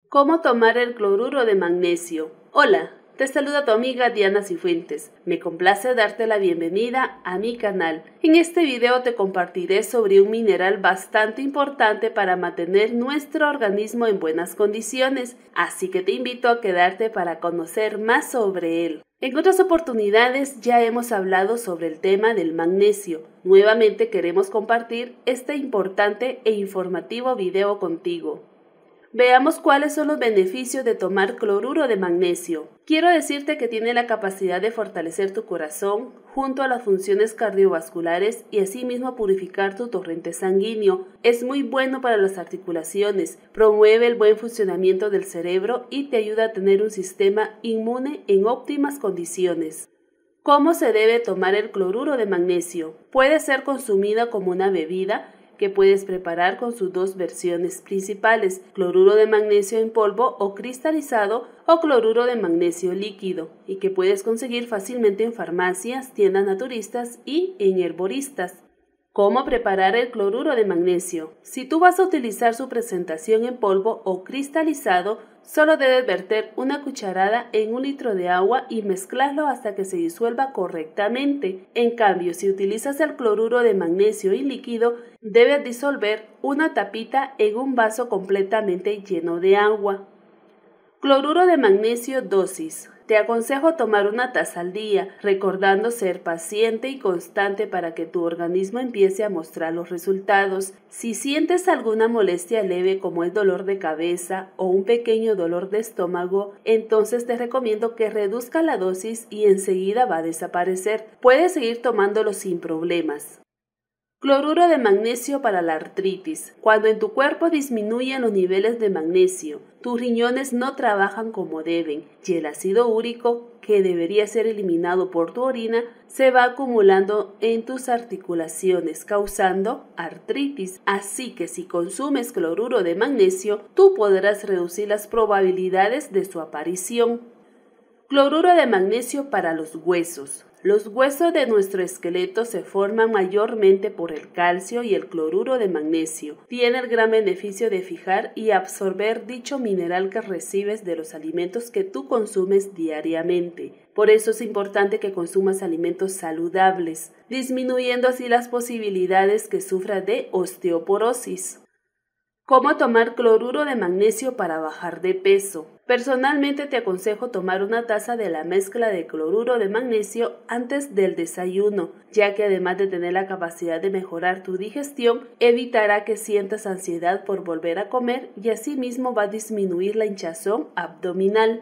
¿Cómo tomar el cloruro de magnesio? Hola, te saluda tu amiga Diana Cifuentes. Me complace darte la bienvenida a mi canal. En este video te compartiré sobre un mineral bastante importante para mantener nuestro organismo en buenas condiciones, así que te invito a quedarte para conocer más sobre él. En otras oportunidades ya hemos hablado sobre el tema del magnesio. Nuevamente queremos compartir este importante e informativo video contigo. Veamos cuáles son los beneficios de tomar cloruro de magnesio. Quiero decirte que tiene la capacidad de fortalecer tu corazón junto a las funciones cardiovasculares y asimismo purificar tu torrente sanguíneo. Es muy bueno para las articulaciones, promueve el buen funcionamiento del cerebro y te ayuda a tener un sistema inmune en óptimas condiciones. ¿Cómo se debe tomar el cloruro de magnesio? Puede ser consumida como una bebida que puedes preparar con sus dos versiones principales, cloruro de magnesio en polvo o cristalizado o cloruro de magnesio líquido, y que puedes conseguir fácilmente en farmacias, tiendas naturistas y en herboristas. ¿Cómo preparar el cloruro de magnesio? Si tú vas a utilizar su presentación en polvo o cristalizado, solo debes verter una cucharada en 1 litro de agua y mezclarlo hasta que se disuelva correctamente. En cambio, si utilizas el cloruro de magnesio en líquido, debes disolver una tapita en un vaso completamente lleno de agua. Cloruro de magnesio dosis. Te aconsejo tomar 1 taza al día, recordando ser paciente y constante para que tu organismo empiece a mostrar los resultados. Si sientes alguna molestia leve como el dolor de cabeza o un pequeño dolor de estómago, entonces te recomiendo que reduzca la dosis y enseguida va a desaparecer. Puedes seguir tomándolo sin problemas. Cloruro de magnesio para la artritis. Cuando en tu cuerpo disminuyen los niveles de magnesio, tus riñones no trabajan como deben y el ácido úrico, que debería ser eliminado por tu orina, se va acumulando en tus articulaciones, causando artritis. Así que si consumes cloruro de magnesio, tú podrás reducir las probabilidades de su aparición. Cloruro de magnesio para los huesos. Los huesos de nuestro esqueleto se forman mayormente por el calcio y el cloruro de magnesio. Tiene el gran beneficio de fijar y absorber dicho mineral que recibes de los alimentos que tú consumes diariamente. Por eso es importante que consumas alimentos saludables, disminuyendo así las posibilidades que sufras de osteoporosis. ¿Cómo tomar cloruro de magnesio para bajar de peso? Personalmente te aconsejo tomar 1 taza de la mezcla de cloruro de magnesio antes del desayuno, ya que además de tener la capacidad de mejorar tu digestión, evitará que sientas ansiedad por volver a comer y asimismo va a disminuir la hinchazón abdominal.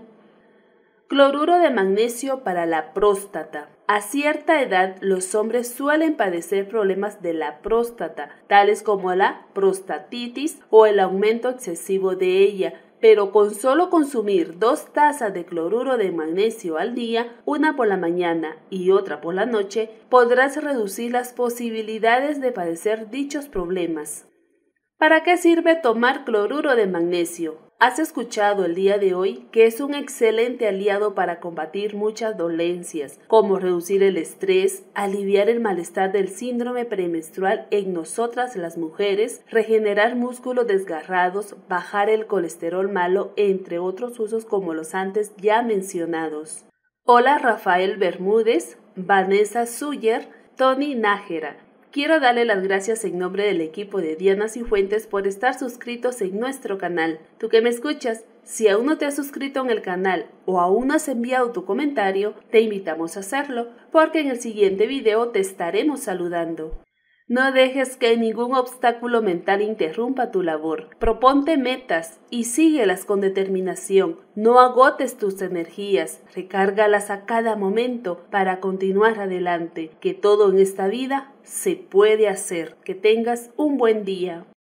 Cloruro de magnesio para la próstata. A cierta edad, los hombres suelen padecer problemas de la próstata, tales como la prostatitis o el aumento excesivo de ella, pero con solo consumir 2 tazas de cloruro de magnesio al día, una por la mañana y otra por la noche, podrás reducir las posibilidades de padecer dichos problemas. ¿Para qué sirve tomar cloruro de magnesio? Has escuchado el día de hoy que es un excelente aliado para combatir muchas dolencias, como reducir el estrés, aliviar el malestar del síndrome premenstrual en nosotras las mujeres, regenerar músculos desgarrados, bajar el colesterol malo, entre otros usos como los antes ya mencionados. Hola Rafael Bermúdez, Vanessa Suyer, Tony Nájera. Quiero darle las gracias en nombre del equipo de Diana Cifuentes por estar suscritos en nuestro canal. Tú que me escuchas, si aún no te has suscrito en el canal o aún no has enviado tu comentario, te invitamos a hacerlo, porque en el siguiente video te estaremos saludando. No dejes que ningún obstáculo mental interrumpa tu labor. Proponte metas y síguelas con determinación. No agotes tus energías, recárgalas a cada momento para continuar adelante, que todo en esta vida se puede hacer. Que tengas un buen día.